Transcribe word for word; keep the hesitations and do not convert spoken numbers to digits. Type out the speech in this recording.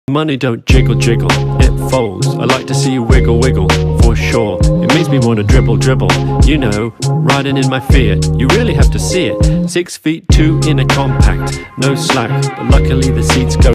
Money don't jiggle jiggle, it folds. I like to see you wiggle wiggle, for sure. It makes me wanna dribble dribble, you know, riding in my Fiat. You really have to see it. Six feet two in a compact, no slack, but luckily the seats go